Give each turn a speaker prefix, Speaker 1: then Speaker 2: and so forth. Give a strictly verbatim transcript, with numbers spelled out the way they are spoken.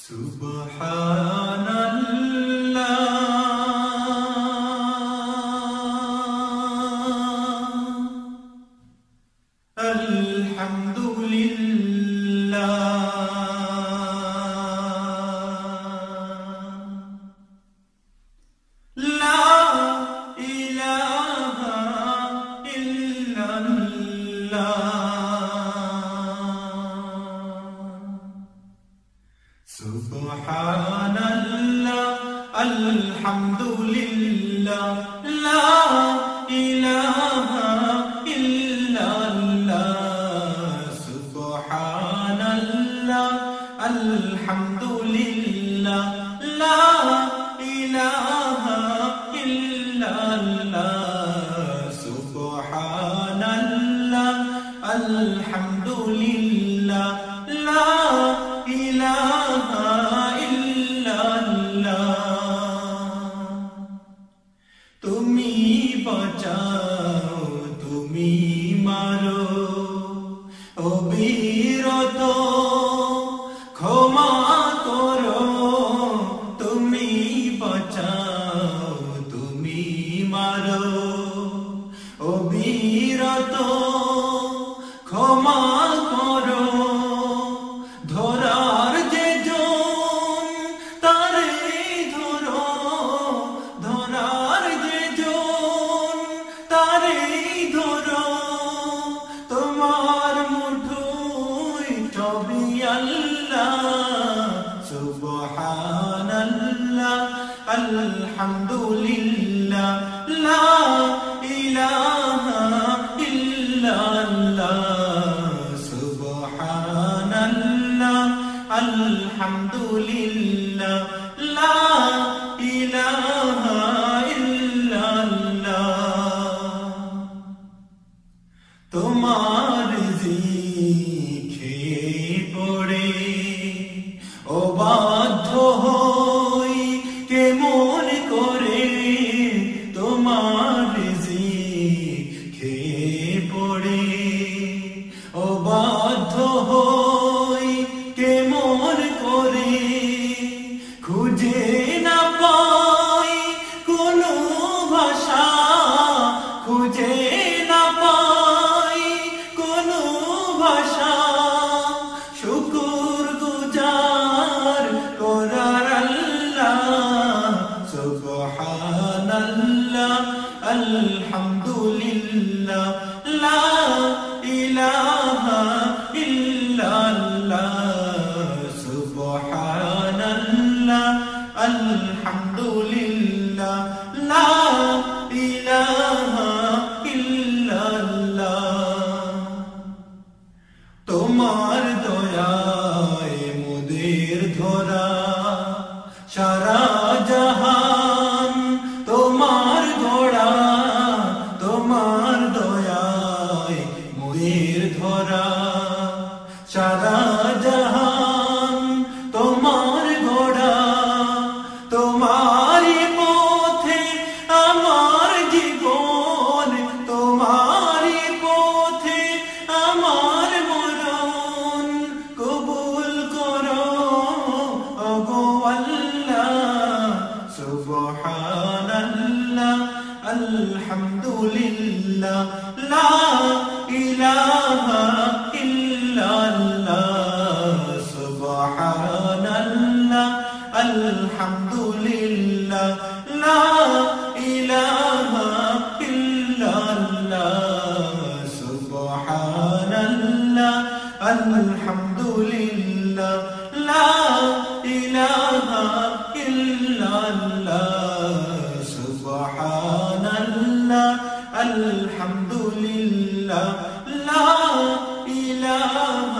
Speaker 1: সুবহানাল্লাহ আলহামদুলিল্লাহ লা ইলাহা ইল্লাল্লাহ সুবহানাল্লাহ আলহামদুলিল্লাহ লা ইলাহা ইল্লাল্লাহ সুবহানাল্লাহ আলহামদুলিল্লাহ লা ইলাহা ইল্লাল্লাহ সুবহানাল্লাহ আলহামদুলিল্লাহ লা ইলাহা তুমি বাঁচাও তুমি মারো অবিরত ক্ষমা করো তুমি বাঁচাও তুমি মারো অবিরত ক্ষমা করো ধরার যে জন তারে ধরো ধরার যে জন তারে ধরো তোমার মুঠোয় সবই আল্লাহ সুবহানাল্লাহ আলহামদুলিল্লাহ লা ইলাহা ইল্লাল্লাহ সুবহানাল্লাহ আলহামদুলিল্লাহ লা ইলাহা ইল্লাল্লাহ তোমার জিখে পড়ে অবাধ্য হই কেমন করে তোমার জিখে পড়ে অবাধ্য হই কেমন করে খুঁজে না পাই কোনো ভাষা খুঁজে না পাই কোনো ভাষা শুকর গুজার করার আল্লাহ সুবহানাল্লাহ আলহামদুলিল্লাহ লা ইলাহা ইল্লাল্লাহ সুবহানাল্লাহ আলহামদুলিল্লাহ লা ইলাহা ইল্লাল্লাহ তোমার দয়ায় মোদের ধরা সারা জাহান তোমার গড়া তোমার দয়ায় মোদের ধরা সারা জাহান তোমার গড়া তোমারই পথে আমার জীবন তোমারই পথে আমার মরণ কবুল করো ওগো আল্লাহ সুবহানাল্লাহ আলহামদুলিল্লাহ লা ইলাহা ইল্লাল্লাহ সুবহানাল্লাহ আলহামদুলিল্লাহ লা ইলাহা ইল্লাল্লাহ সুবহানাল্লাহ আলহামদুলিল্লাহ লা ইলাহা ইল্লাল্লাহ সুবহানাল্লাহ আলহামদুলিল্লাহ লা ইলাহা